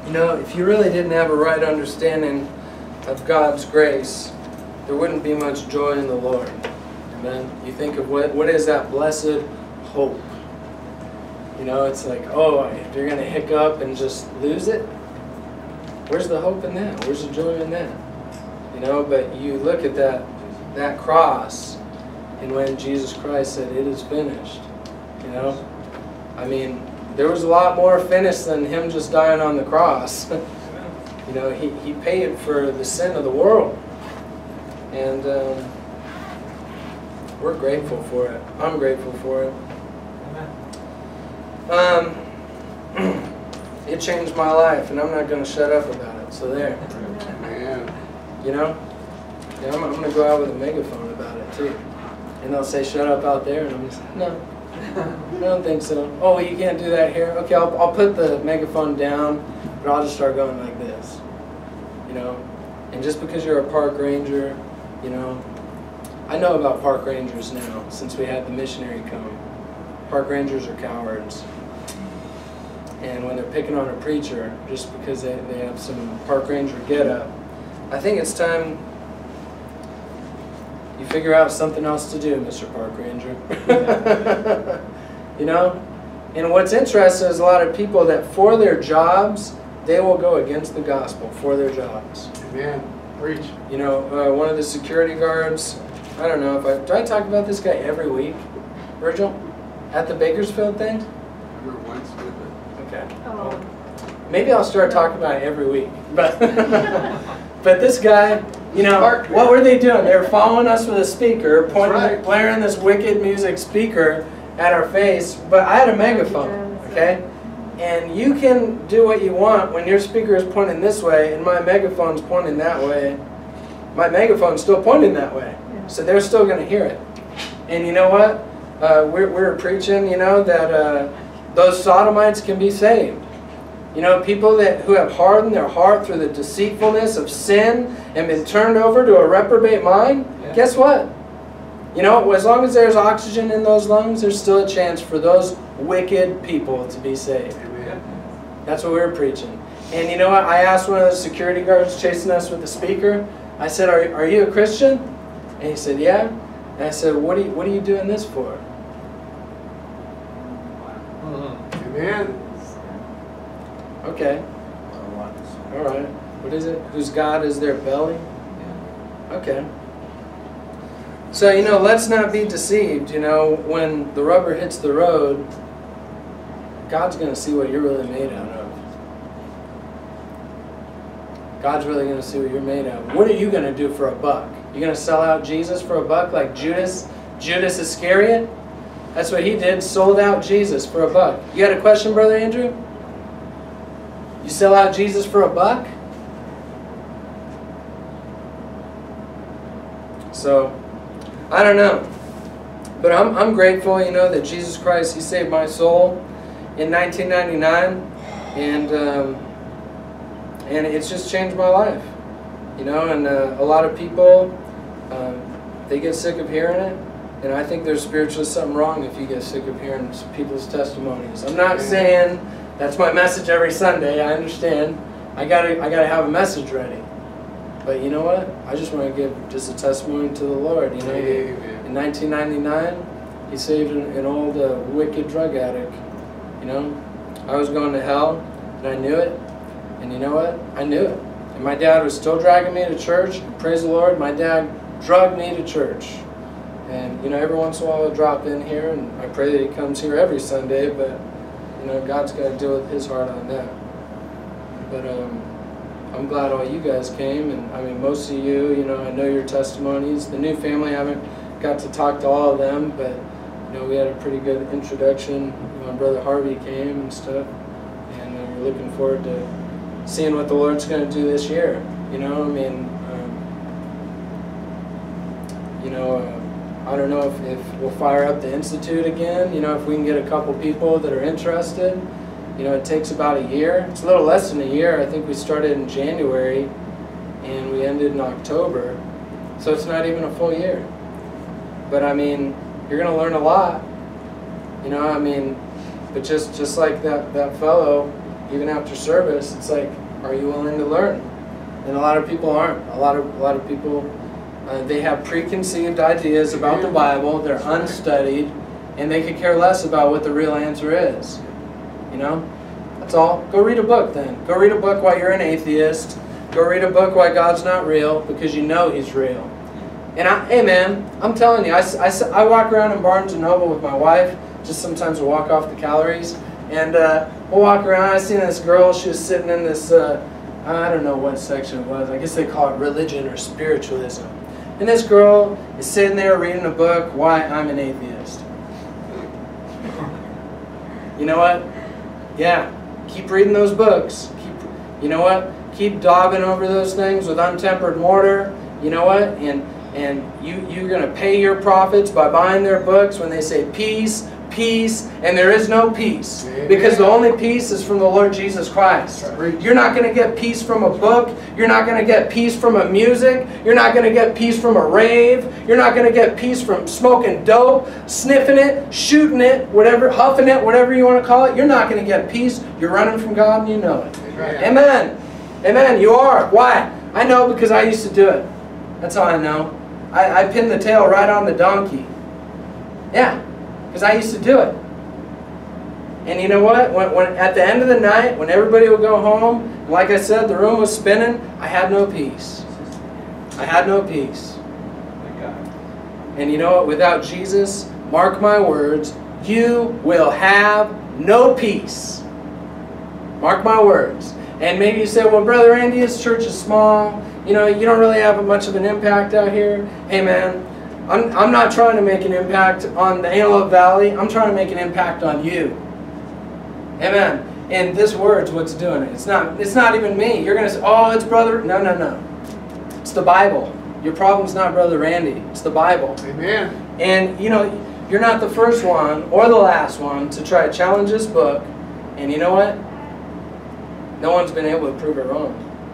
You know, if you really didn't have a right understanding of God's grace, there wouldn't be much joy in the Lord. Amen. You think of what is that blessed hope? You know, it's like, oh, if you're going to hiccup and just lose it, where's the hope in that? Where's the joy in that? You know, but you look at that cross, and when Jesus Christ said, "It is finished," you know, I mean, there was a lot more finished than Him just dying on the cross. You know, he paid for the sin of the world. And we're grateful for it. I'm grateful for it. It changed my life, and I'm not going to shut up about it. So there. You know? Yeah, I'm going to go out with a megaphone about it too. And they'll say, "Shut up out there." And I'm just, no. I don't think so. "Oh, well, you can't do that here." Okay, I'll put the megaphone down, but I'll just start going like this. You know? And just because you're a park ranger, you know, I know about park rangers now since we had the missionary come. Park rangers are cowards. And when they're picking on a preacher just because they have some park ranger get-up, I think it's time you figure out something else to do, Mr. Park Ranger. You know? And what's interesting is a lot of people that for their jobs, they will go against the gospel for their jobs. Amen. Preach. You know, one of the security guards, I don't know, do I talk about this guy every week, Virgil? At the Bakersfield thing? Okay. Oh. Maybe I'll start talking about it every week. But but this guy, you know, what were they doing? They were following us with a speaker, blaring this wicked music speaker at our face. But I had a megaphone, okay? And you can do what you want when your speaker is pointing this way and my megaphone's pointing that way. My megaphone's still pointing that way. So they're still going to hear it. And you know what? We're preaching, you know, that those sodomites can be saved. You know, people who have hardened their heart through the deceitfulness of sin and been turned over to a reprobate mind, guess what? You know, as long as there's oxygen in those lungs, there's still a chance for those wicked people to be saved. Amen. That's what we were preaching. And you know what? I asked one of the security guards chasing us with the speaker, I said, are you a Christian? And he said, "Yeah." And I said, what are you doing this for? Amen. Okay. All right. What is it? Whose God is their belly? Okay. So, you know, let's not be deceived. You know, when the rubber hits the road, God's going to see what you're really made out of. God's really going to see what you're made out of. What are you going to do for a buck? You going to sell out Jesus for a buck like Judas Iscariot? That's what he did, sold out Jesus for a buck. You got a question, Brother Andrew? You sell out Jesus for a buck? So, I don't know. But I'm grateful, you know, that Jesus Christ, He saved my soul in 1999. And it's just changed my life. You know, and a lot of people, they get sick of hearing it. And I think there's spiritually something wrong if you get sick of hearing people's testimonies. I'm not saying that's my message every Sunday. I understand. I gotta have a message ready. But you know what? I just want to give just a testimony to the Lord. You know, in 1999, He saved an old wicked drug addict. You know, I was going to hell, and I knew it. And you know what? I knew it. And my dad was still dragging me to church. Praise the Lord, my dad drugged me to church. And, you know, every once in a while I'll drop in here, and I pray that he comes here every Sunday, but, you know, God's got to deal with his heart on that. But I'm glad all you guys came, and, I mean, most of you, you know, I know your testimonies. The new family, I haven't got to talk to all of them, but, you know, we had a pretty good introduction. My brother Harvey came and stuff, and we're looking forward to seeing what the Lord's going to do this year. You know, I mean, you know, I don't know if we'll fire up the Institute again, you know, if we can get a couple people that are interested. You know, it takes about a year. It's a little less than a year. I think we started in January and we ended in October. So it's not even a full year. But I mean, you're going to learn a lot. You know, I mean, but just like that fellow, even after service, it's like, are you willing to learn? And a lot of people aren't. A lot of people, they have preconceived ideas about the Bible. They're unstudied, and they could care less about what the real answer is. You know, that's all. Go read a book then. Go read a book while you're an atheist. Go read a book why God's not real, because you know He's real. And hey man, I'm telling you, I walk around in Barnes & Noble with my wife. Just sometimes we'll walk off the calories. And we'll walk around. I seen this girl, she was sitting in this, I don't know what section it was. I guess they call it religion or spiritualism. And this girl is sitting there reading a book, Why I'm an Atheist. You know what? Yeah, keep reading those books. You know what? Keep daubing over those things with untempered mortar. You know what? And you're going to pay your prophets by buying their books when they say peace, peace, and there is no peace. Amen. Because the only peace is from the Lord Jesus Christ. Right. You're not going to get peace from a book. You're not going to get peace from a music. You're not going to get peace from a rave. You're not going to get peace from smoking dope, sniffing it, shooting it, whatever, huffing it, whatever you want to call it. You're not going to get peace. You're running from God and you know it. Amen. Amen. Amen. You are. Why? I know because I used to do it. That's how I know. I pinned the tail right on the donkey. Yeah. Because I used to do it. And you know what? When at the end of the night, when everybody would go home, like I said, the room was spinning, I had no peace. I had no peace. And you know what? Without Jesus, mark my words, you will have no peace. Mark my words. And maybe you say, well, Brother Andy, his church is small. You know, you don't really have much of an impact out here. Hey, man. I'm not trying to make an impact on the Antelope Valley. I'm trying to make an impact on you. Amen. And this word's what's doing it. It's not even me. You're going to say, oh, it's Brother. No, no, no. It's the Bible. Your problem's not Brother Randy. It's the Bible. Amen. And, you know, you're not the first one or the last one to try to challenge this book. And you know what? No one's been able to prove it wrong.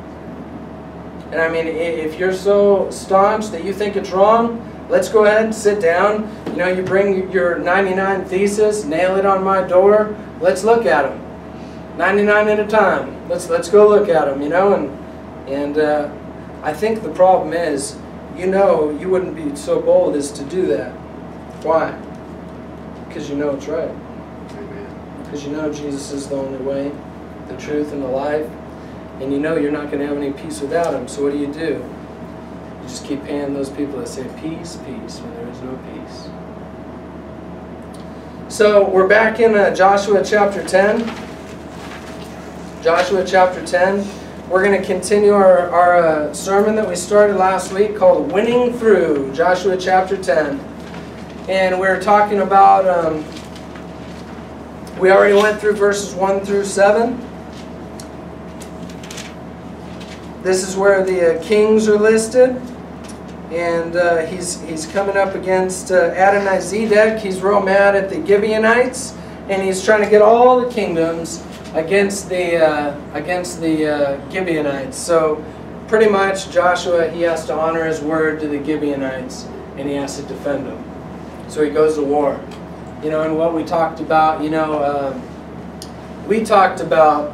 And I mean, if you're so staunch that you think it's wrong, let's go ahead and sit down. You know, you bring your 99 thesis, nail it on my door. Let's look at them, 99 at a time. Let's go look at them. You know, and I think the problem is, you know, you wouldn't be so bold as to do that. Why? Because you know it's right. Amen. Because you know Jesus is the only way, the truth, and the life. And you know you're not going to have any peace without Him. So what do? You just keep paying those people that say peace, peace, when there is no peace. So we're back in Joshua chapter 10. Joshua chapter 10. We're going to continue our sermon that we started last week called Winning Through. Joshua chapter 10. And we're talking about, we already went through verses 1 through 7. This is where the kings are listed, and he's coming up against Adonizedek. He's real mad at the Gibeonites, and he's trying to get all the kingdoms against the Gibeonites. So pretty much Joshua, he has to honor his word to the Gibeonites, and he has to defend them. So he goes to war. You know, and what we talked about, you know, we talked about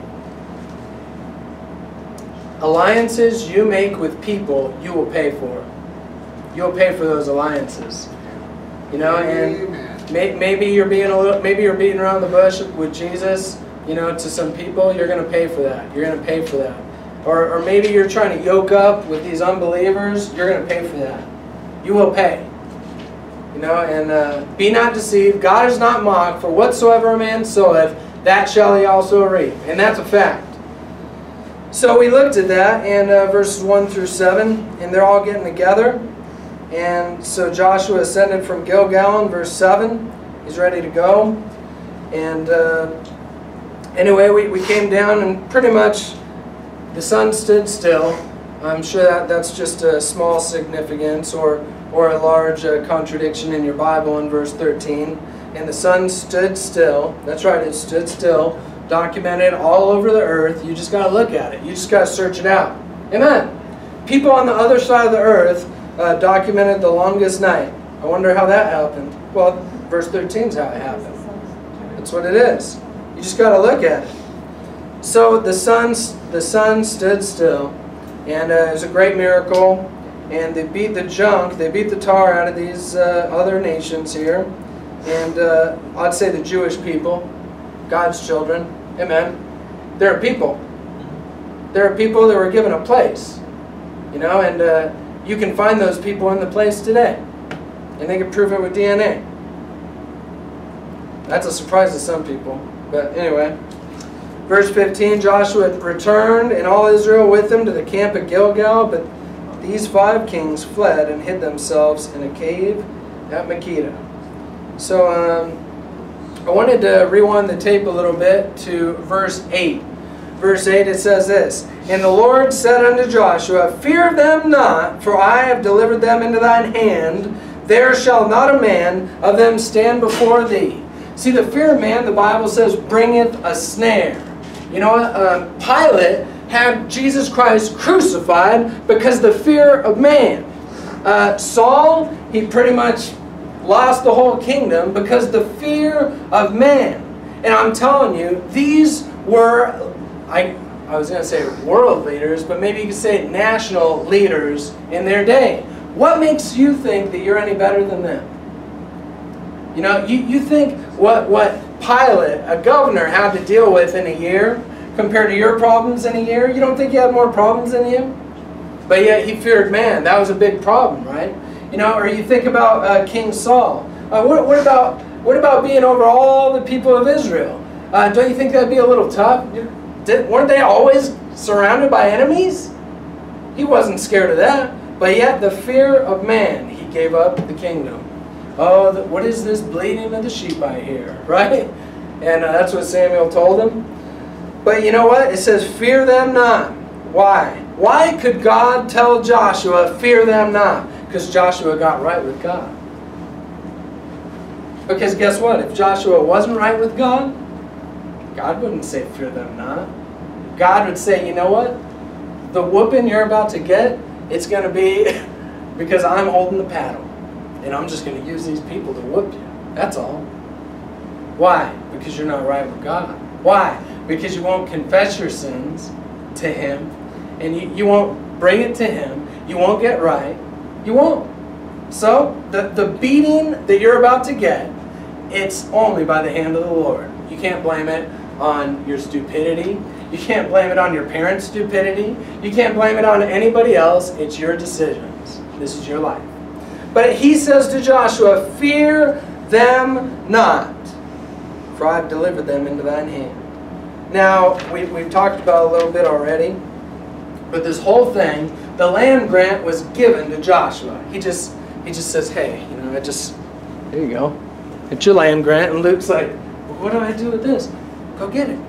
alliances you make with people, you will pay for. You'll pay for those alliances. You know, and maybe you're being beating around the bush with Jesus. You know, to some people, you're going to pay for that. You're going to pay for that. Or maybe you're trying to yoke up with these unbelievers. You're going to pay for that. You will pay. You know, and be not deceived. God is not mocked. For whatsoever a man soweth, that shall he also reap. And that's a fact. So we looked at that in verses 1 through 7, and they're all getting together. And so Joshua ascended from Gilgal in verse 7. He's ready to go. And anyway, we came down, and pretty much the sun stood still. I'm sure that's just a small significance or a large contradiction in your Bible in verse 13. And the sun stood still. That's right, it stood still. Documented all over the earth. You just got to look at it. You just got to search it out. Amen. People on the other side of the earth documented the longest night. I wonder how that happened. Well, verse 13 is how it happened. That's what it is. You just got to look at it. So the sun stood still, and it was a great miracle. And they beat the junk, they beat the tar out of these other nations here. And I'd say the Jewish people, God's children. Amen. There are people. There are people that were given a place. You know, and you can find those people in the place today. And they can prove it with DNA. That's a surprise to some people. But anyway. Verse 15, Joshua returned and all Israel with him to the camp at Gilgal. But these 5 kings fled and hid themselves in a cave at Makkedah. So I wanted to rewind the tape a little bit to verse 8. Verse 8, it says this, And the Lord said unto Joshua, Fear them not, for I have delivered them into thine hand. There shall not a man of them stand before thee. See, the fear of man, the Bible says, bringeth a snare. You know what? Pilate had Jesus Christ crucified because the fear of man. Saul, he pretty much lost the whole kingdom because the fear of man. And I'm telling you, these were, I was going to say world leaders, but maybe you could say national leaders in their day. What makes you think that you're any better than them? You know, you think what Pilate, a governor, had to deal with in a year compared to your problems in a year? You don't think he had more problems than you? But yet he feared man. That was a big problem, right? You know, or you think about King Saul. What about being over all the people of Israel? Don't you think that'd be a little tough? Weren't they always surrounded by enemies? He wasn't scared of that. But yet the fear of man, he gave up the kingdom. Oh, what is this bleating of the sheep I hear, right? And that's what Samuel told him. But you know what? It says, fear them not. Why? Why could God tell Joshua, fear them not? Because Joshua got right with God. Because guess what? If Joshua wasn't right with God, God wouldn't say, fear them not. God would say, you know what? The whooping you're about to get, it's going to be because I'm holding the paddle. And I'm just going to use these people to whoop you. That's all. Why? Because you're not right with God. Why? Because you won't confess your sins to Him. And you won't bring it to Him. You won't get right. You won't. So, the beating that you're about to get, it's only by the hand of the Lord. You can't blame it on your stupidity. You can't blame it on your parents' stupidity. You can't blame it on anybody else. It's your decisions. This is your life. But he says to Joshua, fear them not, for I have delivered them into thine hand. Now, we've talked about it a little bit already, but this whole thing, the land grant was given to Joshua. He just says, hey, you know, there you go. It's your land grant. And Luke's like, well, what do I do with this? Go get it.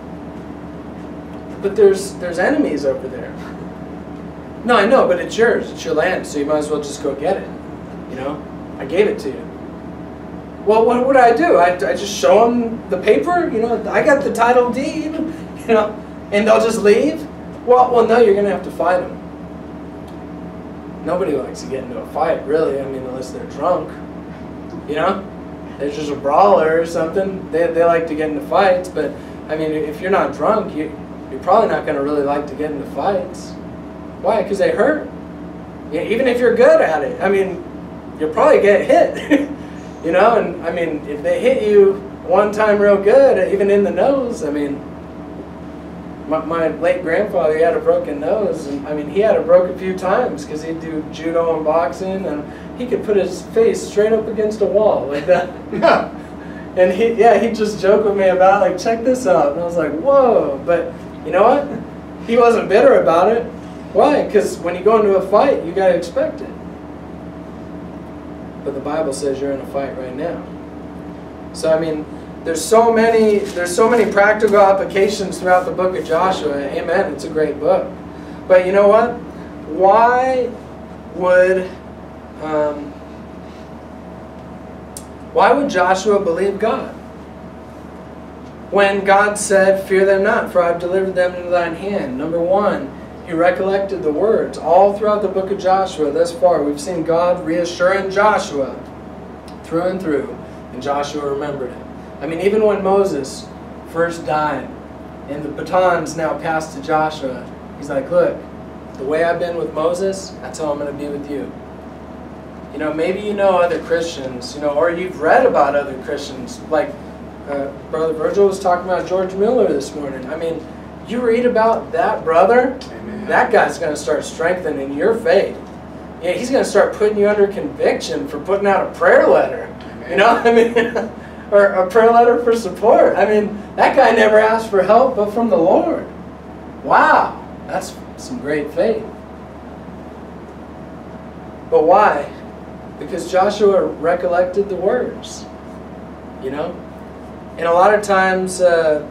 But there's enemies over there. No, I know, but it's yours. It's your land, so you might as well just go get it. You know, I gave it to you. Well, what would I do? I just show them the paper? You know, I got the title deed, you know, and they'll just leave? Well, no, you're going to have to fight them. Nobody likes to get into a fight, really. I mean, unless they're drunk. You know? There's just a brawler or something. They like to get into fights, but, I mean, if you're not drunk, you're probably not going to really like to get into fights. Why? Because they hurt. Yeah, even if you're good at it. I mean, you'll probably get hit. You know, and I mean, if they hit you one time real good, even in the nose, I mean, my late grandfather, he had a broken nose, and I mean, he had it broke a few times because he'd do judo and boxing, and he could put his face straight up against a wall like that. Yeah. And he'd just joke with me about, like, check this out. And I was like, whoa. But you know what? He wasn't bitter about it. Why? Because when you go into a fight, you got to expect it. But the Bible says you're in a fight right now. So I mean, there's so many practical applications throughout the book of Joshua. Amen. It's a great book. But you know what? Why would Joshua believe God? When God said, fear them not, for I have delivered them into thine hand. Number one, he recollected the words. All throughout the book of Joshua thus far, we've seen God reassuring Joshua through and through, and Joshua remembered it. I mean, even when Moses first died, And the baton's now passed to Joshua. He's like, look, the way I've been with Moses, that's how I'm going to be with you. You know, maybe you know other Christians, you know, or you've read about other Christians. Like Brother Virgil was talking about George Miller this morning. I mean, you read about that brother, Amen. that guy's going to start strengthening your faith. Yeah, he's going to start putting you under conviction for putting out a prayer letter. Amen. You know, I mean, or a prayer letter for support. I mean, that guy never asked for help but from the Lord. Wow, that's some great faith. But why? Because Joshua recollected the words, you know? And a lot of times,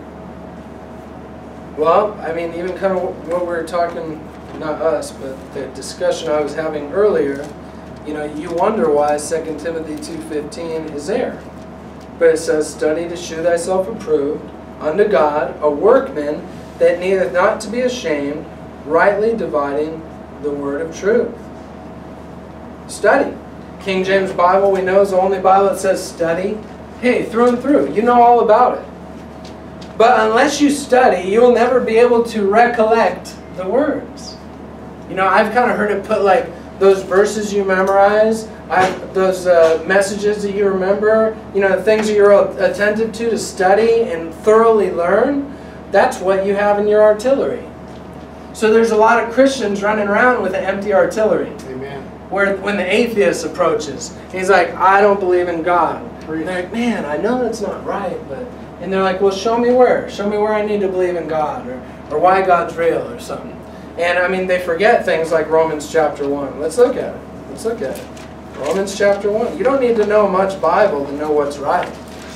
well, I mean, even kind of what we were talking, not us, but the discussion I was having earlier, you know, you wonder why 2 Timothy 2:15 is there. But it says, study to shew thyself approved unto God, a workman that needeth not to be ashamed, rightly dividing the word of truth. Study. King James Bible, we know, is the only Bible that says study. Hey, through and through. You know all about it. But unless you study, you'll never be able to recollect the words. You know, I've kind of heard it put like those verses you memorize, those messages that you remember, you know, the things that you're attentive to study and thoroughly learn, that's what you have in your artillery. So there's a lot of Christians running around with an empty artillery. Amen. Where when the atheist approaches, he's like, I don't believe in God. And they're like, man, I know that's not right, but... And they're like, well, show me where. Show me where I need to believe in God, or why God's real, or something. And, I mean, they forget things like Romans chapter 1. Let's look at it. Let's look at it. Romans chapter 1. You don't need to know much Bible to know what's right.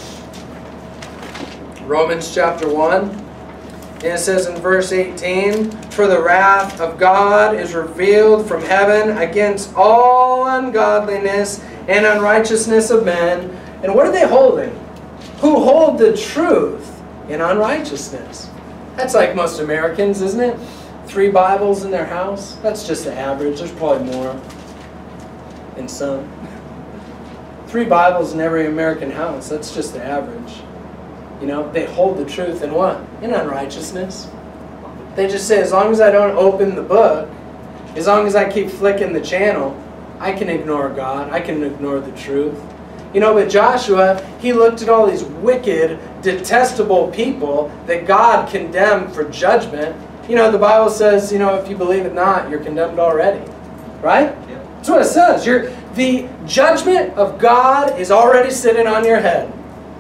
Romans chapter 1. And it says in verse 18, for the wrath of God is revealed from heaven against all ungodliness and unrighteousness of men. And what are they holding? Who hold the truth in unrighteousness. That's like most Americans, isn't it? 3 Bibles in their house. That's just the average. There's probably more in some. 3 Bibles in every American house. That's just the average. You know, they hold the truth in what? In unrighteousness. They just say, as long as I don't open the book, as long as I keep flicking the channel, I can ignore God. I can ignore the truth. You know, but Joshua, he looked at all these wicked, detestable people that God condemned for judgment. You know, the Bible says, you know, if you believe it not, you're condemned already. Right? Yep. That's what it says. The judgment of God is already sitting on your head.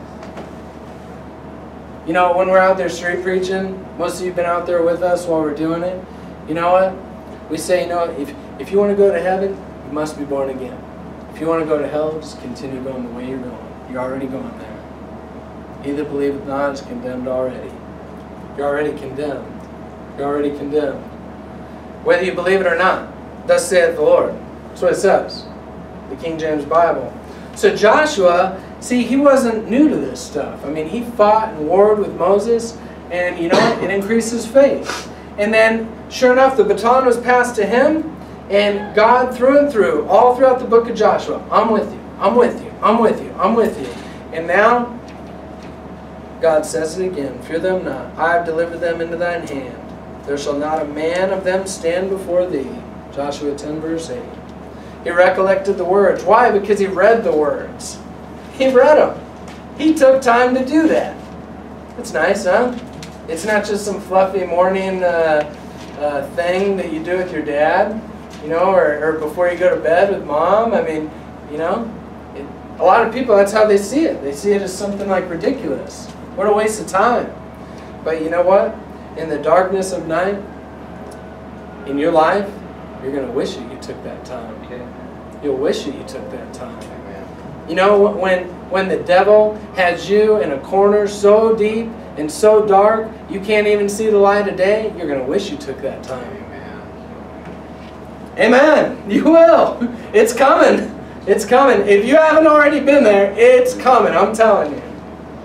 You know, when we're out there street preaching, most of you have been out there with us while we're doing it. You know what? We say, you know, if you want to go to heaven, you must be born again. If you want to go to hell, just continue going the way you're going. You're already going there. Either believe it not is condemned already. You're already condemned. You're already condemned. Whether you believe it or not, thus saith the Lord. That's what it says. The King James Bible. So Joshua, see, he wasn't new to this stuff. I mean, he fought and warred with Moses, and you know what? It increased his faith. And then, sure enough, the baton was passed to him, and God through and through, all throughout the book of Joshua, I'm with you, I'm with you, I'm with you, I'm with you. And now, God says it again, fear them not, I have delivered them into thine hand. There shall not a man of them stand before thee. Joshua 10 verse 8. He recollected the words. Why? Because he read the words. He read them. He took time to do that. That's nice, huh? It's not just some fluffy morning thing that you do with your dad, you know, or before you go to bed with mom. I mean, you know, a lot of people, that's how they see it. They see it as something like ridiculous. What a waste of time. But you know what? In the darkness of night, in your life, you're going to wish that you took that time. Okay. You'll wish that you took that time. Amen. You know, when the devil has you in a corner so deep and so dark, you can't even see the light of day, you're going to wish you took that time. Amen. Amen. You will. It's coming. It's coming. If you haven't already been there, it's coming. I'm telling you.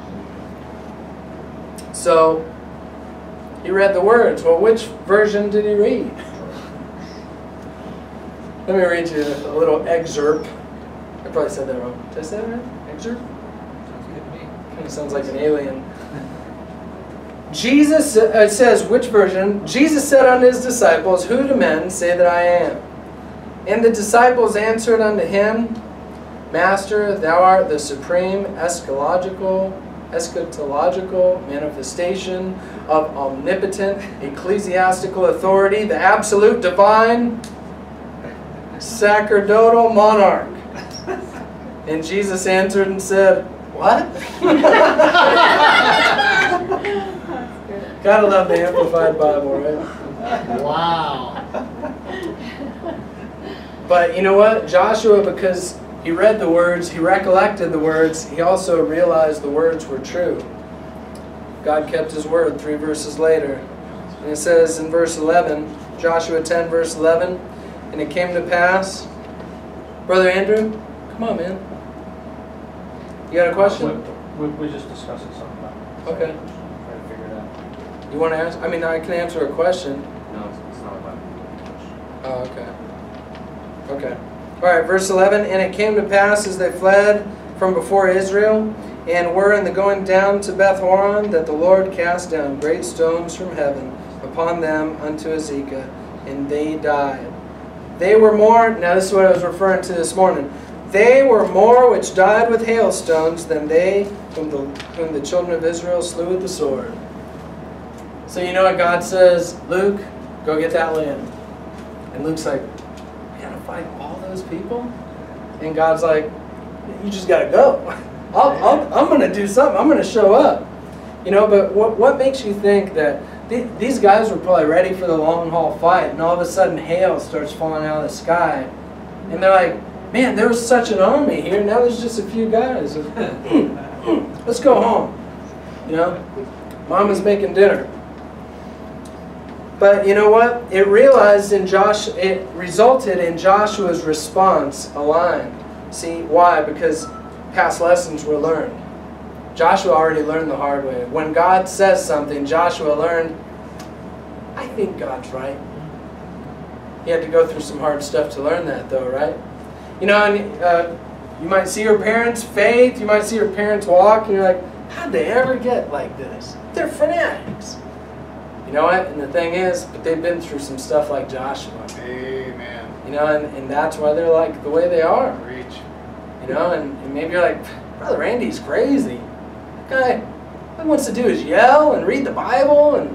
So, he read the words. Well, which version did he read? Let me read you a little excerpt. I probably said that wrong. Did I say that right? Excerpt? Sounds good to me. Kind of sounds like an alien. Jesus, it says, which version? Jesus said unto his disciples, Who do men say that I am? And the disciples answered unto him, Master, thou art the supreme eschatological manifestation of omnipotent ecclesiastical authority, the absolute divine sacerdotal monarch. And Jesus answered and said, What? Gotta love the Amplified Bible, right? Wow. But you know what? Joshua, because he read the words, he recollected the words, he also realized the words were true. God kept his word 3 verses later. And it says in verse 11, Joshua 10 verse 11, And it came to pass, Brother Andrew, come on, man. You got a question? We're just discussing something about it. Okay. Trying to figure it out. You want to ask? I mean, I can answer a question. No, it's not about it. Oh, okay. Okay. All right, verse 11. And it came to pass as they fled from before Israel, and were in the going down to Beth Horon, that the Lord cast down great stones from heaven upon them unto Azekah, and they died. They were more, now this is what I was referring to this morning, they were more which died with hailstones than they whom the children of Israel slew with the sword. So you know what God says, Luke, go get that land. And Luke's like, we gotta fight all those people? And God's like, you just gotta go. I'm gonna do something. I'm gonna show up. You know, but what makes you think that these guys were probably ready for the long haul fight, and all of a sudden hail starts falling out of the sky, and they're like, man, there was such an army here. Now there's just a few guys. Let's go home. You know, Mama's making dinner. But you know what? It resulted in Joshua's response aligned. See why? Because past lessons were learned. Joshua already learned the hard way. When God says something, Joshua learned, I think God's right. He had to go through some hard stuff to learn that, though, right? You know, and you might see your parents' faith, you might see your parents walk, and you're like, how'd they ever get like this? They're fanatics. You know what? And the thing is, but they've been through some stuff like Joshua. Amen. You know, and that's why they're like the way they are. Reach. You know, and maybe you're like, Brother Randy's crazy. That guy, all he wants to do is yell and read the Bible, and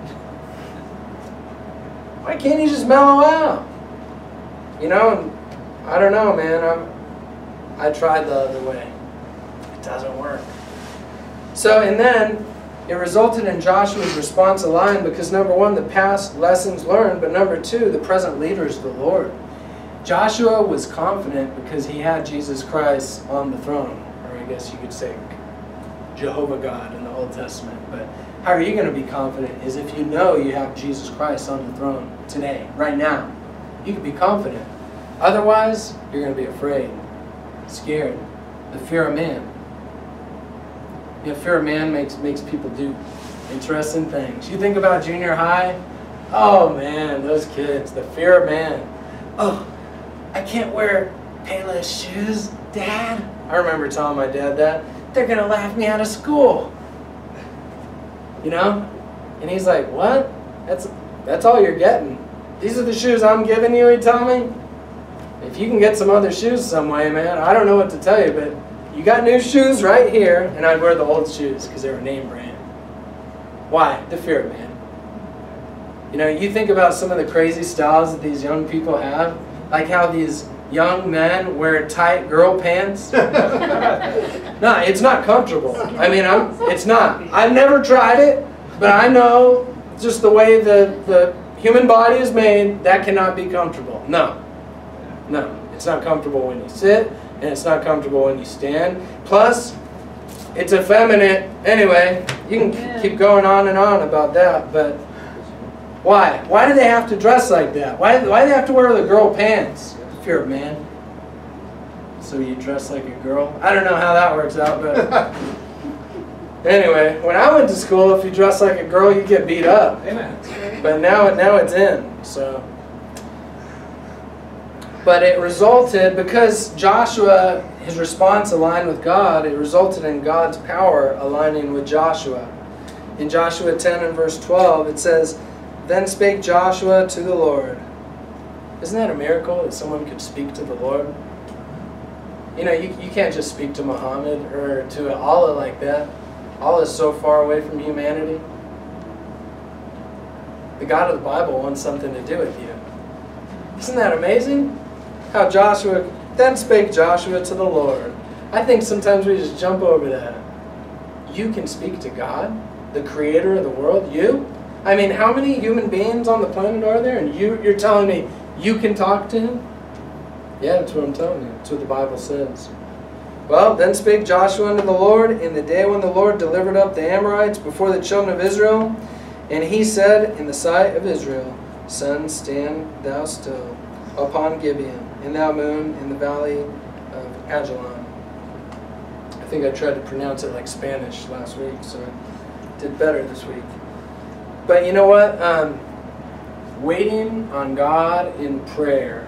why can't he just mellow out? You know, and I don't know, man. I tried the other way. It doesn't work. So, and then it resulted in Joshua's response aligned because number one, the past lessons learned, but number two, the present leader is the Lord. Joshua was confident because he had Jesus Christ on the throne, or I guess you could say Jehovah God in the Old Testament. But how are you going to be confident is if you know you have Jesus Christ on the throne today, right now. You can be confident. Otherwise, you're going to be afraid, scared. The fear of man. You know, fear of man makes people do interesting things. You think about junior high, oh man, those kids, the fear of man. Oh, I can't wear Payless shoes, Dad. I remember telling my dad that. They're going to laugh me out of school. You know? And he's like, what? That's all you're getting. These are the shoes I'm giving you, he told me. If you can get some other shoes some way, man, I don't know what to tell you, but you got new shoes right here, and I'd wear the old shoes because they were name brand. Why? The fear of man. You know, you think about some of the crazy styles that these young people have, like how these young men wear tight girl pants. No, it's not comfortable. I mean, it's not. I've never tried it, but I know just the way the human body is made, that cannot be comfortable. No. No, it's not comfortable when you sit, and it's not comfortable when you stand. Plus, it's effeminate. Anyway, you can keep going on and on about that, but why? Why do they have to dress like that? Why do they have to wear the girl pants? Fear of man. So you dress like a girl? I don't know how that works out, but anyway, when I went to school, if you dress like a girl, you get beat up. Amen. But now it's in. So. But it resulted, because Joshua, his response aligned with God, it resulted in God's power aligning with Joshua. In Joshua 10 and verse 12, it says, "Then spake Joshua to the Lord." Isn't that a miracle that someone could speak to the Lord? You know, you can't just speak to Muhammad or to Allah like that. Allah is so far away from humanity. The God of the Bible wants something to do with you. Isn't that amazing? How Joshua, then spake Joshua to the Lord. I think sometimes we just jump over that. You can speak to God, the creator of the world? You? I mean, how many human beings on the planet are there? And you're telling me you can talk to him? Yeah, that's what I'm telling you. That's what the Bible says. Well, then spake Joshua unto the Lord in the day when the Lord delivered up the Amorites before the children of Israel. And he said in the sight of Israel, "Sun, stand thou still upon Gibeon, and thou moon in the valley of Ajalon." I think I tried to pronounce it like Spanish last week, so I did better this week. But you know what? Waiting on God in prayer,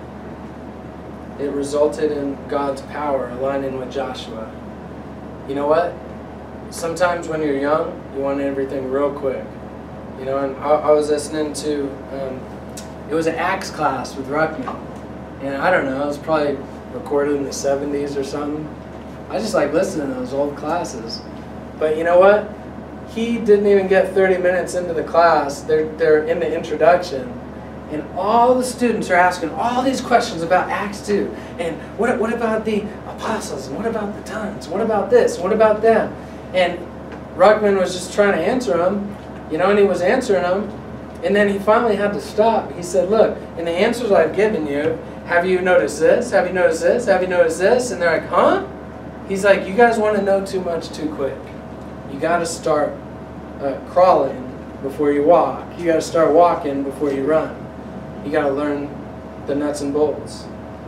it resulted in God's power aligning with Joshua. You know what? Sometimes when you're young, you want everything real quick. You know, and I was listening to, it was an Acts class with Ruckman. And I don't know, it was probably recorded in the 70s or something. I just like listening to those old classes. But you know what? He didn't even get 30 minutes into the class. They're in the introduction. And all the students are asking all these questions about Acts 2. And what about the apostles? And what about the tongues? What about this? What about that? And Ruckman was just trying to answer them. You know, and he was answering them, and then he finally had to stop. He said, "Look, in the answers I've given you, have you noticed this? Have you noticed this? Have you noticed this?" And they're like, "Huh?" He's like, "You guys want to know too much too quick. You got to start crawling before you walk. You got to start walking before you run. You got to learn the nuts and bolts."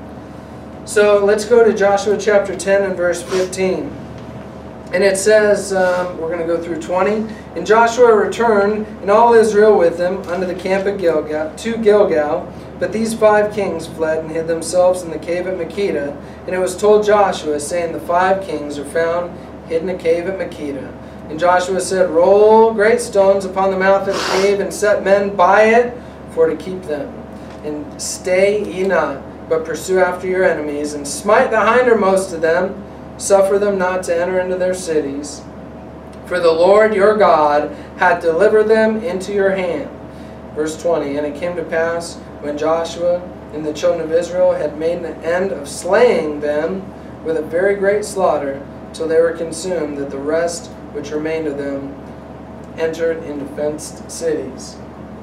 So let's go to Joshua chapter 10 and verse 15. And it says, we're going to go through 20. "And Joshua returned, and all Israel with him, unto the camp of Gilgal. But these 5 kings fled and hid themselves in the cave at Makkedah. And it was told Joshua, saying, The 5 kings are found hid in a cave at Makkedah. And Joshua said, Roll great stones upon the mouth of the cave, and set men by it for to keep them. And stay ye not, but pursue after your enemies, and smite the hindermost of them, suffer them not to enter into their cities. For the Lord your God hath delivered them into your hand." Verse 20, "And it came to pass, when Joshua and the children of Israel had made an end of slaying them with a very great slaughter, till they were consumed, that the rest which remained of them entered into fenced cities."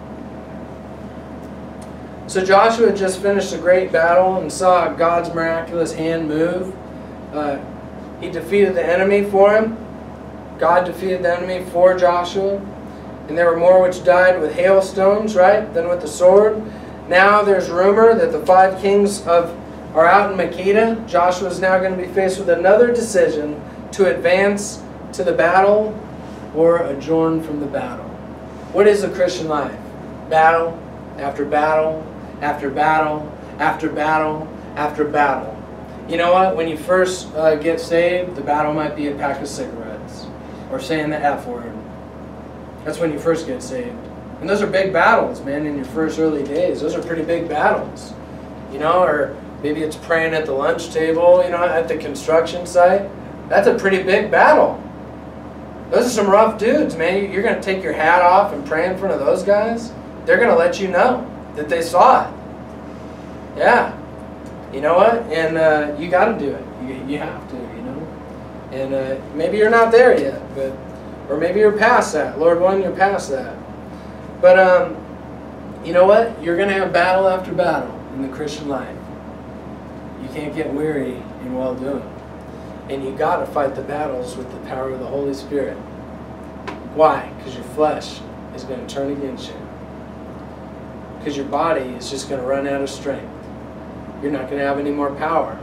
So Joshua had just finished a great battle and saw God's miraculous hand move. He defeated the enemy for him. God defeated the enemy for Joshua. And there were more which died with hailstones, right, than with the sword. Now there's rumor that the 5 kings are out in Makkedah. Joshua is now going to be faced with another decision, to advance to the battle or adjourn from the battle. What is the Christian life? Battle after battle after battle after battle after battle. You know what? When you first get saved, the battle might be a pack of cigarettes or saying the F word. That's when you first get saved. And those are big battles, man, in your first early days. Those are pretty big battles. You know, or maybe it's praying at the lunch table, you know, at the construction site. That's a pretty big battle. Those are some rough dudes, man. You're going to take your hat off and pray in front of those guys? They're going to let you know that they saw it. Yeah. You know what? And you got to do it. You have to, you know. And maybe you're not there yet, but or maybe you're past that. Lord willing, you're past that. But you know what? You're going to have battle after battle in the Christian life. You can't get weary in well-doing. And you got to fight the battles with the power of the Holy Spirit. Why? Because your flesh is going to turn against you. Because your body is just going to run out of strength. You're not going to have any more power.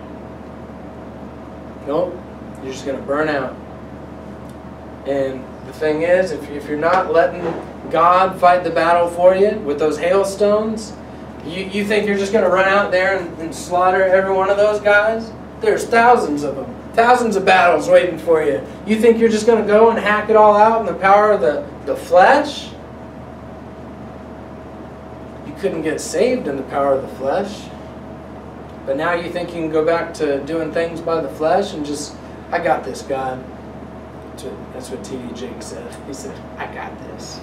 Nope. You're just going to burn out. And the thing is, if you're not letting God fight the battle for you with those hailstones, you think you're just going to run out there and slaughter every one of those guys? There's thousands of them. Thousands of battles waiting for you. You think you're just going to go and hack it all out in the power of the flesh? You couldn't get saved in the power of the flesh. But now you think you can go back to doing things by the flesh and just, I got this, God. That's what T.D. Jakes said. He said, I got this.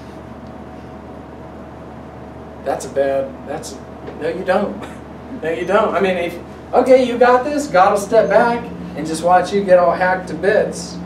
No you don't. No you don't. I mean, okay, you got this, God will step back and just watch you get all hacked to bits.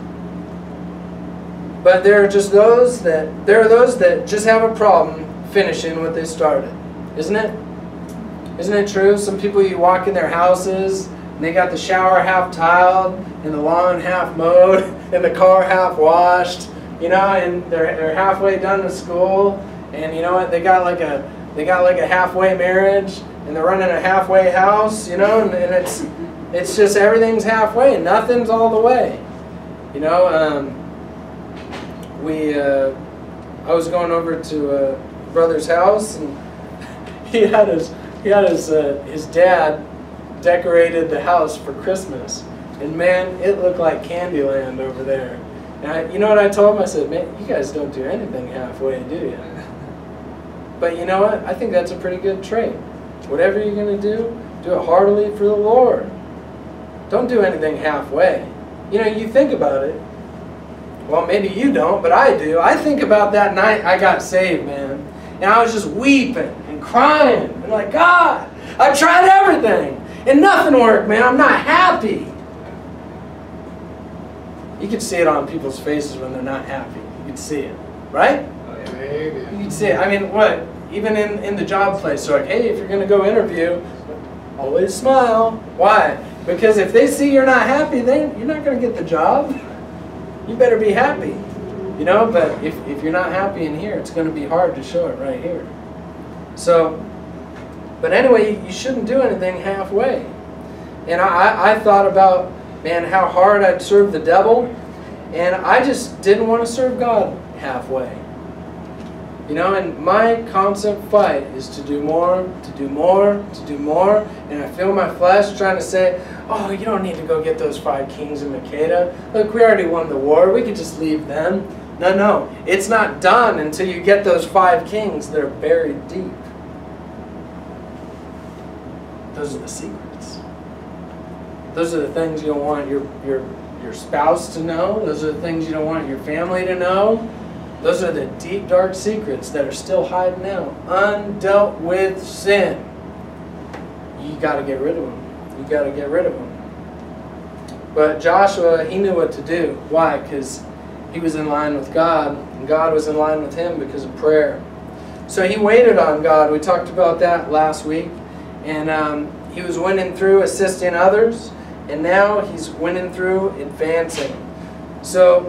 But there are those that just have a problem finishing what they started. Isn't it? Isn't it true? Some people, you walk in their houses and they got the shower half tiled and the lawn half mowed and the car half washed, you know, and they're halfway done with school, and you know what, they got like a halfway marriage, and they're running a halfway house, you know, and it's just everything's halfway and nothing's all the way. You know, I was going over to a brother's house, and he had his dad decorated the house for Christmas, and man, it looked like Candyland over there. And you know what I told him? I said, man, you guys don't do anything halfway, do you? But you know what? I think that's a pretty good trait. Whatever you're going to do it heartily for the Lord. Don't do anything halfway. You know, you think about it. Well, maybe you don't, but I do. I think about that night I got saved, man. And I was just weeping and crying. And like, God, I tried everything. And nothing worked, man. I'm not happy. You can see it on people's faces when they're not happy. You can see it. Right? Maybe. You can see it. I mean, what? Even in the job place, they're like, hey, if you're going to go interview, always smile. Why? Because if they see you're not happy, then you're not going to get the job. You better be happy. You know, but if you're not happy in here, it's going to be hard to show it right here. So, but anyway, you shouldn't do anything halfway. And I thought about, man, how hard I'd serve the devil, and I just didn't want to serve God halfway. You know, and my constant fight is to do more, to do more, to do more, and I feel my flesh trying to say, oh, you don't need to go get those 5 kings in Makeda. Look, we already won the war. We could just leave them. No, it's not done until you get those 5 kings that are buried deep. Those are the secrets. Those are the things you don't want your spouse to know. Those are the things you don't want your family to know. Those are the deep, dark secrets that are still hiding out. Undealt with sin. You got to get rid of them. You got to get rid of them. But Joshua, he knew what to do. Why? Because he was in line with God, and God was in line with him because of prayer. So he waited on God. We talked about that last week. And he was winning through assisting others, and now he's winning through advancing. So,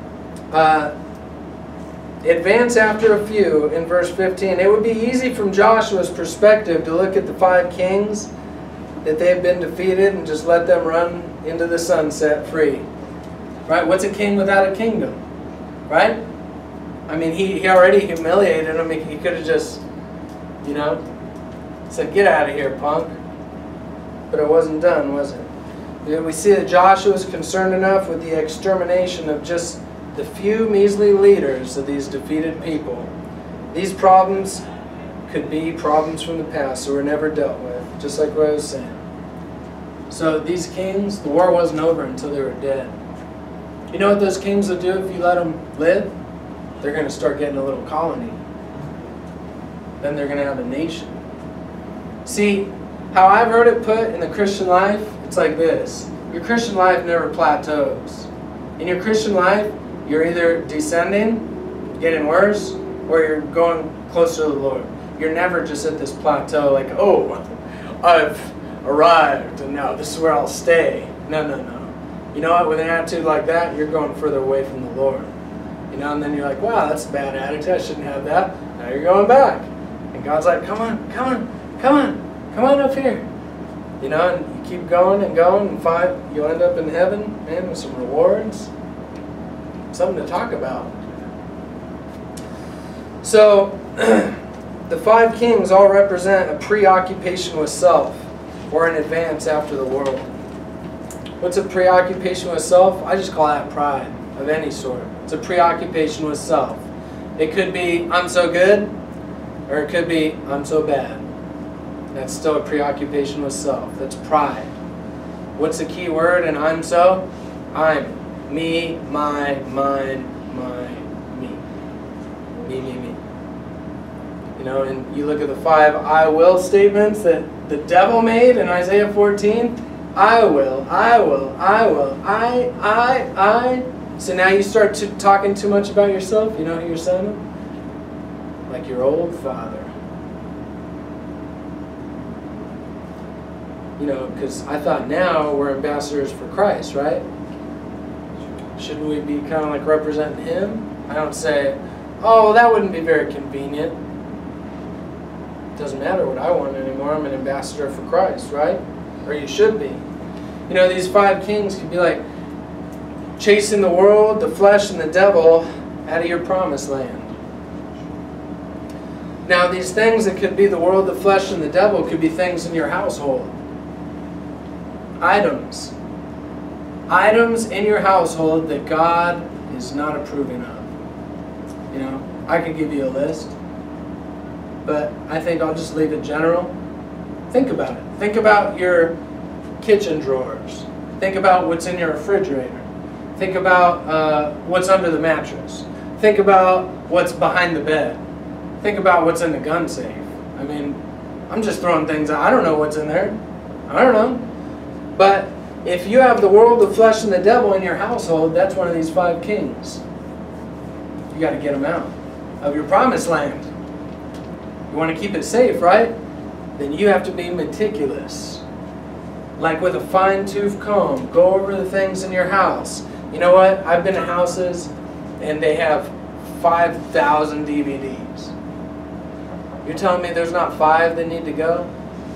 advance after a few in verse 15. It would be easy from Joshua's perspective to look at the 5 kings that they've been defeated and just let them run into the sunset free. Right? What's a king without a kingdom? Right? I mean, he already humiliated them. He could have just, you know, said, get out of here, punk. But it wasn't done, was it? We see that Joshua was concerned enough with the extermination of just the few measly leaders of these defeated people. These problems could be problems from the past that were never dealt with, just like what I was saying. So these kings, the war wasn't over until they were dead. You know what those kings will do if you let them live? They're going to start getting a little colony. Then they're going to have a nation. See, how I've heard it put in the Christian life, it's like this. Your Christian life never plateaus. In your Christian life, you're either descending, getting worse, or you're going closer to the Lord. You're never just at this plateau like, oh, I've arrived and now this is where I'll stay. No. You know what? With an attitude like that, you're going further away from the Lord. You know, and then you're like, wow, that's a bad attitude. I shouldn't have that. Now you're going back. And God's like, come on up here. You know, and you keep going and going, and you'll end up in heaven, man, with some rewards. Something to talk about. So, the 5 kings all represent a preoccupation with self, or an advance after the world. What's a preoccupation with self? I just call that pride of any sort. It's a preoccupation with self. It could be, I'm so good, or it could be, I'm so bad. That's still a preoccupation with self. That's pride. What's the key word in I'm so? I'm. Me, my, mine, my, me. Me, me, me. You know, and you look at the 5 I will statements that the devil made in Isaiah 14. I will, I will, I will, I. So now you start talking too much about yourself. You know who you're sounding? Like your old father. You know, because I thought now we're ambassadors for Christ, right? Shouldn't we be kind of like representing Him? I don't say, oh, that wouldn't be very convenient. It doesn't matter what I want anymore. I'm an ambassador for Christ, right? Or you should be. You know, these 5 kings could be like chasing the world, the flesh, and the devil out of your promised land. Now, these things that could be the world, the flesh, and the devil could be things in your household. Items. Items in your household that God is not approving of. You know, I could give you a list, but I think I'll just leave it general. Think about it. Think about your kitchen drawers. Think about what's in your refrigerator. Think about what's under the mattress. Think about what's behind the bed. Think about what's in the gun safe. I mean, I'm just throwing things out. I don't know what's in there. I don't know. But if you have the world, the flesh, and the devil in your household, that's one of these 5 kings. You got to get them out of your promised land. You want to keep it safe, right? Then you have to be meticulous. Like with a fine-tooth comb, go over the things in your house. You know what? I've been to houses and they have 5,000 DVDs. You're telling me there's not 5 that need to go?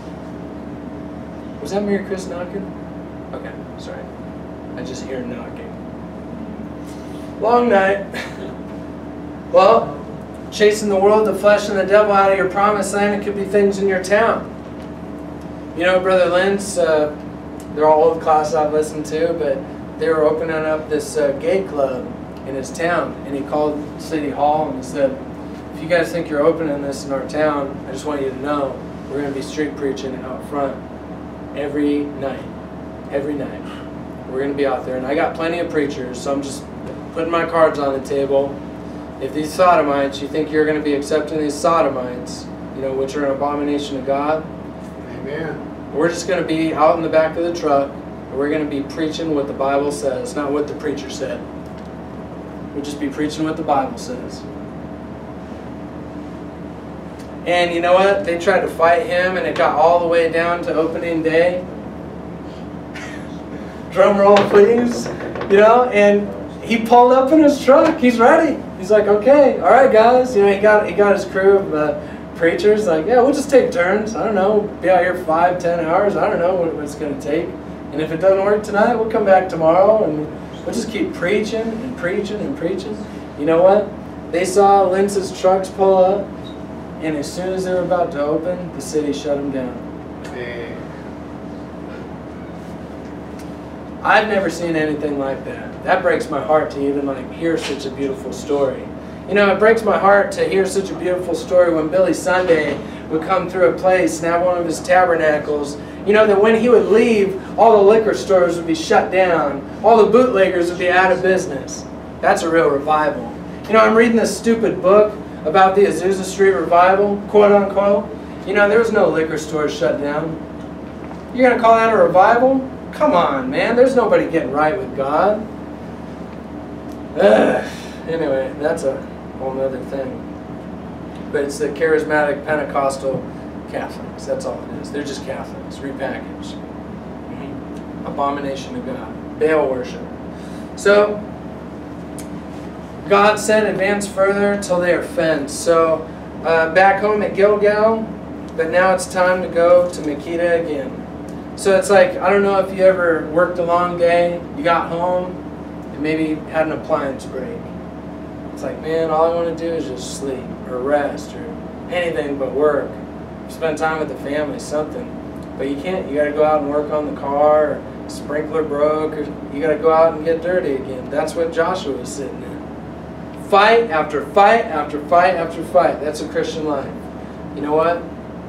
Was that Mary Chris knocking? Okay, sorry. I just hear knocking. Long night. Well, chasing the world, the flesh, and the devil out of your promised land, it could be things in your town. You know, Brother Lynn's, they're all old class I've listened to, but they were opening up this gay club in his town, and he called City Hall and he said, if you guys think you're opening this in our town, I just want you to know we're going to be street preaching out front every night. Every night. We're going to be out there, and I got plenty of preachers, so I'm just putting my cards on the table. If these sodomites, you think you're going to be accepting these sodomites, you know, which are an abomination to God, Amen. we're just going to be out in the back of the truck, and we're going to be preaching what the Bible says, not what the preacher said. We'll just be preaching what the Bible says. And you know what? They tried to fight him, and it got all the way down to opening day. Drum roll, please. You know, and he pulled up in his truck. He's ready. He's like, okay, all right, guys. You know, he got his crew of preachers. Like, yeah, we'll just take turns. I don't know. Be out here 5-10 hours. I don't know what it's going to take. And if it doesn't work tonight, we'll come back tomorrow, and we'll just keep preaching and preaching and preaching. You know what? They saw Lintz's trucks pull up, and as soon as they were about to open, the city shut them down. Hey. I've never seen anything like that. That breaks my heart to even like hear such a beautiful story. You know, it breaks my heart to hear such a beautiful story when Billy Sunday would come through a place and have one of his tabernacles. You know, that when he would leave, all the liquor stores would be shut down. All the bootleggers would be out of business. That's a real revival. You know, I'm reading this stupid book about the Azusa Street revival, quote unquote. You know, there was no liquor stores shut down. You're going to call that a revival? Come on, man. There's nobody getting right with God. Anyway, that's a whole other thing. But it's the charismatic Pentecostal Catholics. That's all it is. They're just Catholics, repackaged. Abomination to God. Baal worship. So, God said, advance further till they are fenced. So, back home at Gilgal, but now it's time to go to Makeda again. So it's like, I don't know if you ever worked a long day, you got home, and maybe had an appliance break. It's like, man, all I want to do is just sleep, or rest, or anything but work. Spend time with the family, something. But you can't. You got to go out and work on the car, or sprinkler broke, or you got to go out and get dirty again. That's what Joshua was sitting in. Fight after fight after fight after fight. That's a Christian life. You know what?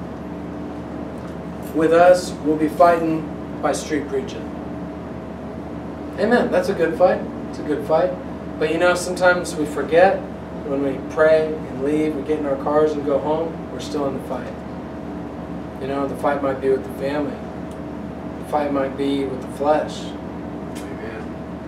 With us, we'll be fighting by street preaching. Amen. That's a good fight. It's a good fight. But you know, sometimes we forget when we pray and leave, we get in our cars and go home, we're still in the fight. You know, the fight might be with the family. The fight might be with the flesh. Amen.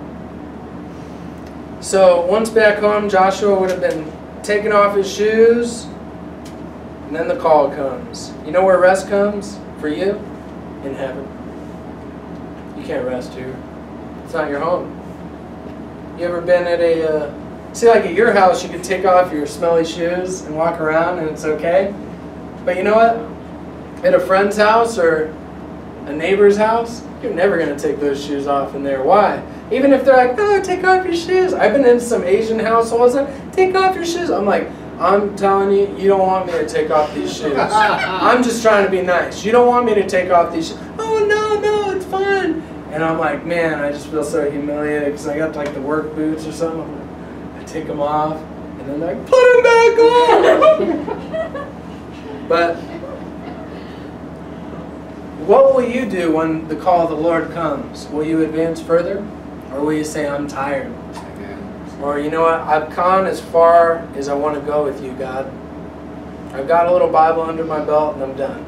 So once back home, Joshua would have been taking off his shoes, and then the call comes. You know where rest comes for you? In heaven. You can't rest here. It's not your home. You ever been at a, see, like at your house, you could take off your smelly shoes and walk around and it's okay. But you know what? At a friend's house or a neighbor's house, you're never going to take those shoes off in there. Why? Even if they're like, oh, take off your shoes. I've been in some Asian households that take off your shoes. I'm like, I'm telling you, you don't want me to take off these shoes. I'm just trying to be nice. You don't want me to take off these shoes. Oh, no, it's fine. And I'm like, man, I just feel so humiliated because I got like the work boots or something. I'm like, I take them off, and then they're like, put them back on. But what will you do when the call of the Lord comes? Will you advance further? Or will you say, I'm tired? Amen. Or, you know what, I've gone as far as I want to go with you, God. I've got a little Bible under my belt and I'm done.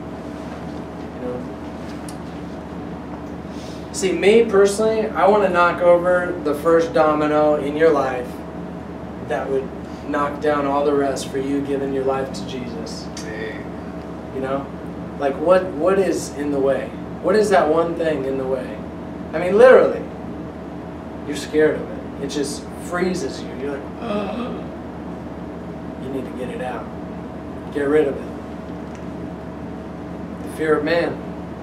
See, me personally, I want to knock over the first domino in your life that would knock down all the rest for you giving your life to Jesus. Amen. You know? Like, what is in the way? What is that one thing in the way? I mean, literally, you're scared of it. It just freezes you. You're like, oh. You need to get it out. Get rid of it. The fear of man.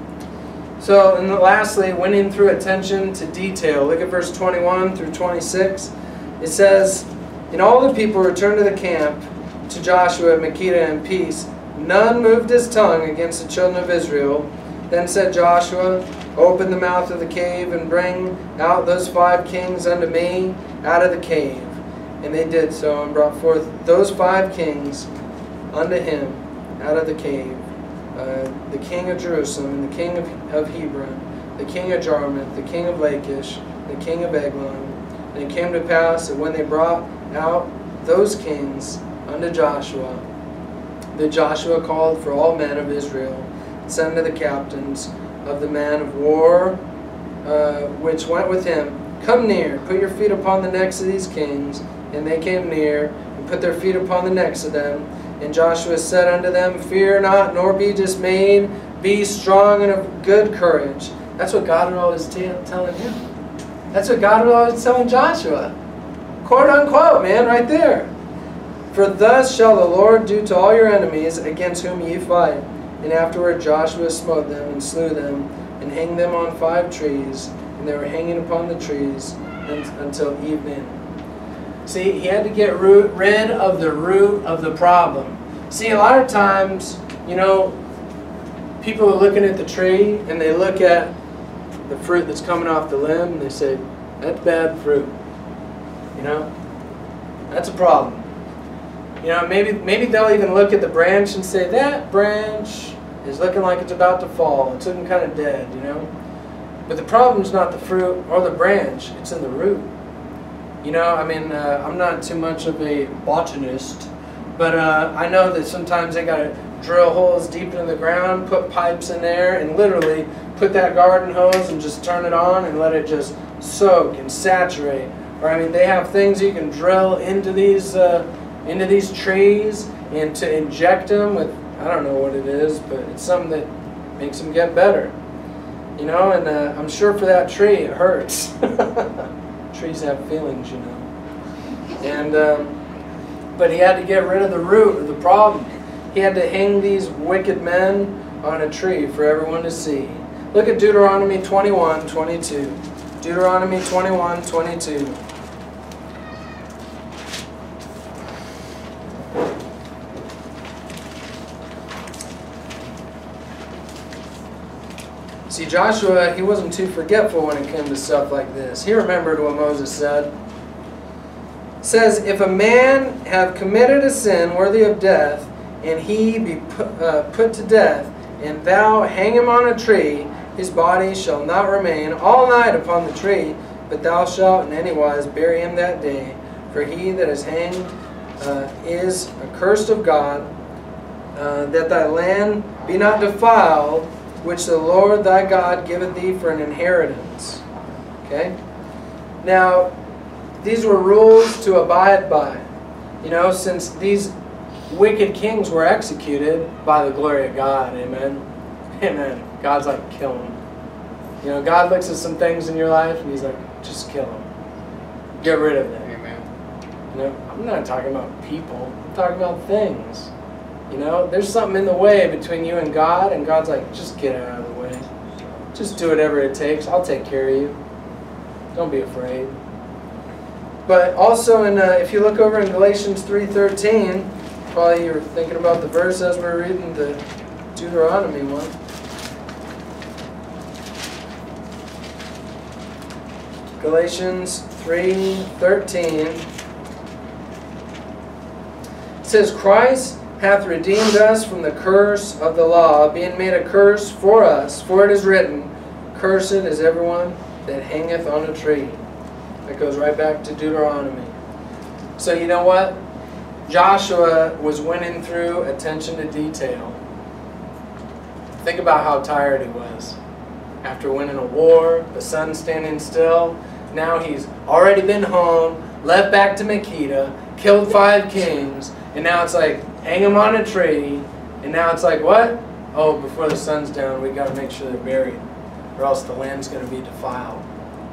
So, and lastly, winning through attention to detail. Look at verse 21 through 26. It says, and all the people returned to the camp to Joshua at Makkedah in peace. None moved his tongue against the children of Israel. Then said Joshua, open the mouth of the cave and bring out those 5 kings unto me out of the cave. And they did so and brought forth those 5 kings unto him out of the cave. The king of Jerusalem, and the king of Hebron, the king of Jarmuth, the king of Lachish, the king of Eglon. And it came to pass that when they brought out those kings unto Joshua, that Joshua called for all men of Israel, and said unto the captains of the men of war which went with him, come near, put your feet upon the necks of these kings. And they came near, and put their feet upon the necks of them. And Joshua said unto them, fear not, nor be dismayed. Be strong and of good courage. That's what God was always telling him. That's what God was always telling Joshua. Quote unquote, man, right there. For thus shall the Lord do to all your enemies against whom ye fight. And afterward Joshua smote them and slew them, and hanged them on 5 trees. And they were hanging upon the trees until evening. See, he had to get rid of the root of the problem. See, a lot of times, you know, people are looking at the tree and they look at the fruit that's coming off the limb and they say, that's bad fruit. You know, that's a problem. You know, maybe they'll even look at the branch and say, that branch is looking like it's about to fall. It's looking kind of dead, you know. But the problem's not the fruit or the branch, it's in the root. You know, I mean, I'm not too much of a botanist, but I know that sometimes they got to drill holes deep into the ground, put pipes in there, and literally put that garden hose and just turn it on and let it just soak and saturate. Or I mean, they have things you can drill into these trees and to inject them with, I don't know what it is, but it's something that makes them get better. You know, and I'm sure for that tree it hurts. Trees have feelings, you know. And but he had to get rid of the root of the problem. He had to hang these wicked men on a tree for everyone to see. Look at Deuteronomy 21:22. Deuteronomy 21:22. See, Joshua, he wasn't too forgetful when it came to stuff like this. He remembered what Moses said. It says, if a man have committed a sin worthy of death, and he be put to death, and thou hang him on a tree, his body shall not remain all night upon the tree, but thou shalt in any wise bury him that day. For he that is hanged is accursed of God, that thy land be not defiled, which the Lord thy God giveth thee for an inheritance. Okay? Now, these were rules to abide by. You know, since these wicked kings were executed by the glory of God. Amen? Amen. God's like, kill them. You know, God looks at some things in your life and He's like, just kill them. Get rid of them. Amen. You know, I'm not talking about people. I'm talking about things. You know, there's something in the way between you and God's like, just get out of the way. Just do whatever it takes. I'll take care of you. Don't be afraid. But also, if you look over in Galatians 3:13, probably you're thinking about the verse as we're reading the Deuteronomy one. Galatians 3:13. It says, Christ hath redeemed us from the curse of the law, being made a curse for us. For it is written, Cursed is everyone that hangeth on a tree. That goes right back to Deuteronomy. So you know what? Joshua was winning through attention to detail. Think about how tired he was. After winning a war, the sun standing still, now he's already been home, left back to Makeda, killed 5 kings, and now it's like, hang them on a tree, and now it's like, what? Oh, before the sun's down, we got to make sure they're buried, or else the land's going to be defiled.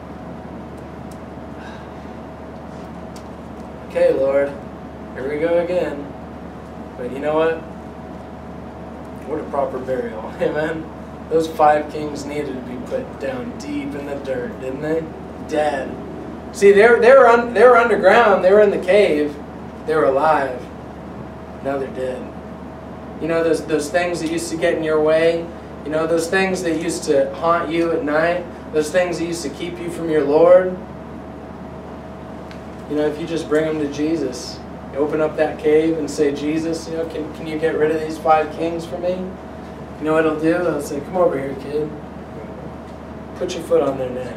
Okay, Lord, here we go again. But you know what? What a proper burial. Amen? Those 5 kings needed to be put down deep in the dirt, didn't they? Dead. See, they were underground. They were in the cave. They were alive. Now they're dead. You know those things that used to get in your way? You know those things that used to haunt you at night? Those things that used to keep you from your Lord? You know, if you just bring them to Jesus, you open up that cave and say, Jesus, you know, can you get rid of these 5 kings for me? You know what it'll do? It'll say, come over here, kid. Put your foot on their neck.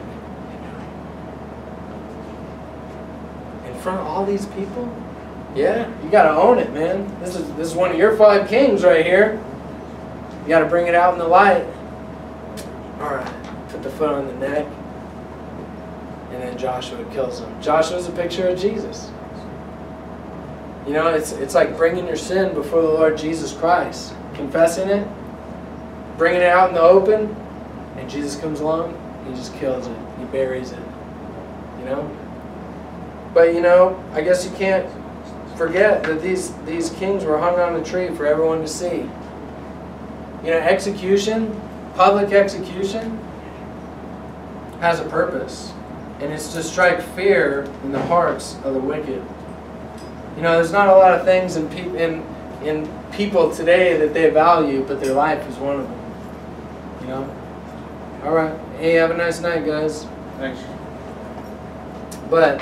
In front of all these people? Yeah, you got to own it, man. This is one of your 5 kings right here. You got to bring it out in the light. All right, put the foot on the neck. And then Joshua kills him. Joshua's a picture of Jesus. You know, it's like bringing your sin before the Lord Jesus Christ. Confessing it. Bringing it out in the open. And Jesus comes along. He just kills it. He buries it. You know? But, you know, I guess you can't forget that these kings were hung on a tree for everyone to see. You know, execution, public execution, has a purpose. And it's to strike fear in the hearts of the wicked. You know, there's not a lot of things in people today that they value, but their life is one of them. You know? Alright. Hey, have a nice night, guys. Thanks. But,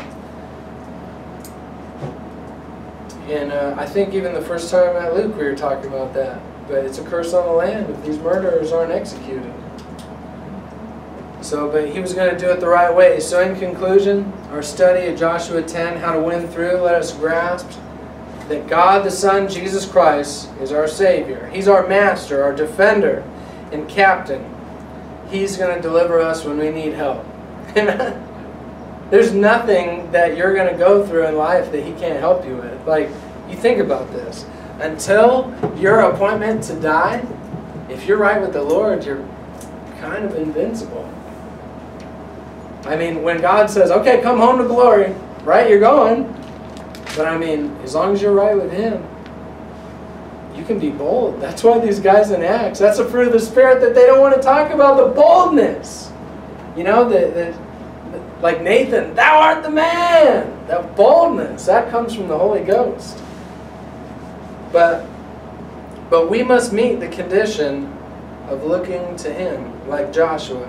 and I think even the first time at Luke we were talking about that. But it's a curse on the land if these murderers aren't executed. So, but he was going to do it the right way. So in conclusion, our study of Joshua 10, how to win through, let us grasp that God the Son, Jesus Christ, is our Savior. He's our Master, our Defender, and Captain. He's going to deliver us when we need help. Amen? There's nothing that you're going to go through in life that He can't help you with. Like, you think about this. Until your appointment to die, if you're right with the Lord, you're kind of invincible. I mean, when God says, okay, come home to glory, right, you're going. But I mean, as long as you're right with Him, you can be bold. That's why these guys in Acts, that's a fruit of the Spirit that they don't want to talk about, the boldness. You know, like Nathan, thou art the man. That boldness, that comes from the Holy Ghost. But we must meet the condition of looking to Him, like Joshua.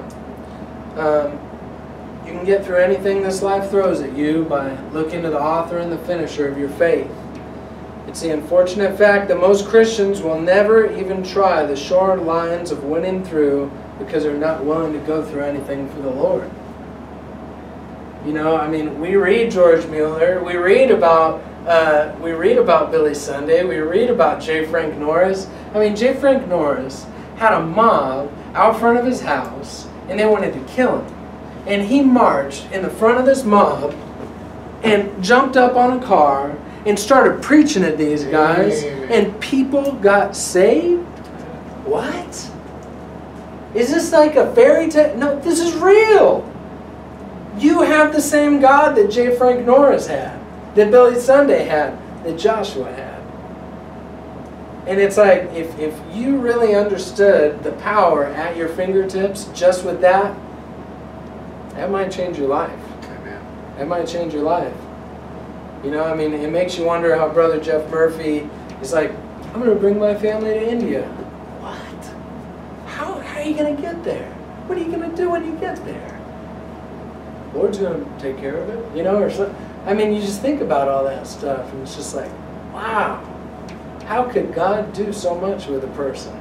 You can get through anything this life throws at you by looking to the author and the finisher of your faith. It's the unfortunate fact that most Christians will never even try the shore lines of winning through because they're not willing to go through anything for the Lord. You know, I mean, we read George Mueller, we read about Billy Sunday, we read about J. Frank Norris. I mean, J. Frank Norris had a mob out front of his house, and they wanted to kill him. And he marched in the front of this mob and jumped up on a car and started preaching at these guys, and people got saved? What? Is this like a fairy tale? No, this is real. You have the same God that J. Frank Norris had, that Billy Sunday had, that Joshua had. And it's like, if you really understood the power at your fingertips just with that, that might change your life. Amen. That might change your life. You know, I mean, it makes you wonder how Brother Jeff Murphy is like, I'm going to bring my family to India. What? How are you going to get there? What are you going to do when you get there? Lord's going to take care of it, you know, or something. I mean, you just think about all that stuff, and it's just like, wow, how could God do so much with a person?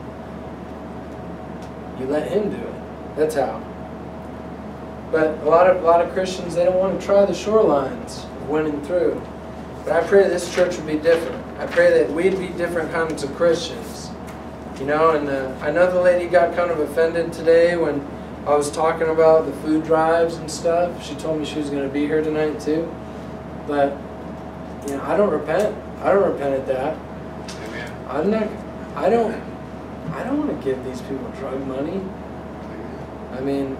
You let Him do it. That's how. But a lot of Christians, they don't want to try the shorelines of winning through. But I pray this church would be different. I pray that we'd be different kinds of Christians. You know, and I know the lady got kind of offended today when I was talking about the food drives and stuff. She told me she was going to be here tonight too. But, you know, I don't repent. I don't repent at that. Amen. I don't want to give these people drug money. I mean,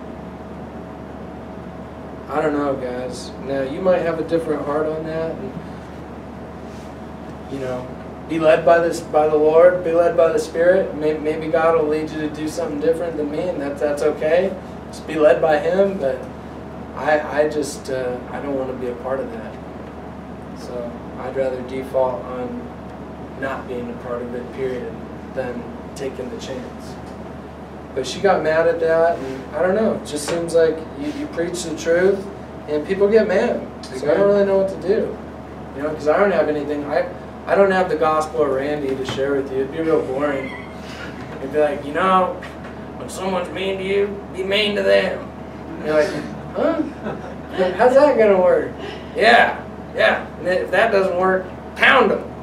I don't know, guys. Now, you might have a different heart on that, and, you know, be led by the Lord, be led by the Spirit. Maybe God will lead you to do something different than me, and that's okay. Just be led by Him, but I don't want to be a part of that. So I'd rather default on not being a part of it, period, than taking the chance. But she got mad at that, and I don't know. It just seems like you preach the truth, and people get mad. So I don't really know what to do. You know, because I don't have anything. I don't have the gospel of Randy to share with you. It'd be real boring. It'd be like, you know, when someone's mean to you, be mean to them. And you're like, huh? How's that going to work? Yeah. And if that doesn't work, pound them.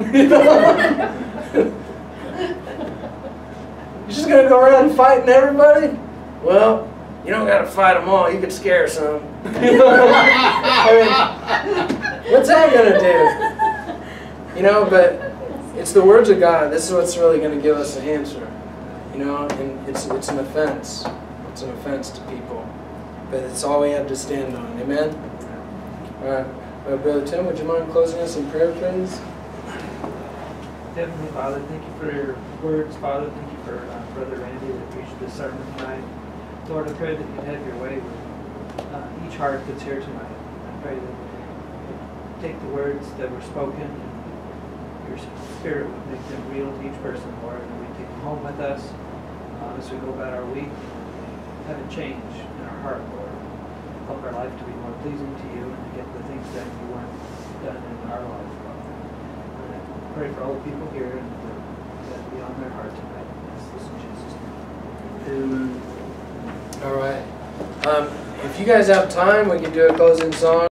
You're just going to go around fighting everybody? Well, you don't got to fight them all. You could scare some. I mean, what's that going to do? You know, but it's the words of God. This is what's really going to give us the answer. You know, and it's an offense. It's an offense to people. But it's all we have to stand on. Amen? All right. Brother Tim, would you mind closing us in prayer, please? Heavenly Father, thank you for your words, Father. Thank you for Brother Randy that preached this sermon tonight. Lord, I pray that you'd have your way with each heart that's here tonight. I pray that you take the words that were spoken and your Spirit would make them real to each person, Lord, and we take them home with us as we go about our week. Have a change in our heart, Lord. Help our life to be more pleasing to you and to get the things that you want done in our life, Father. I pray for all the people here and that be on their heart tonight. This in Jesus' name. All right. If you guys have time, we can do a closing song.